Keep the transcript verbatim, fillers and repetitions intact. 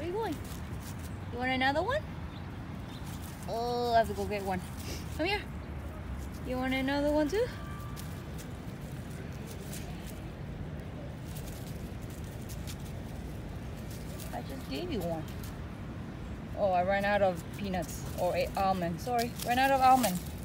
are you going? You want another one? Oh, I have to go get one. Come here. You want another one too? I just gave you one. Oh, I ran out of peanuts or a almond. Sorry, ran out of almond.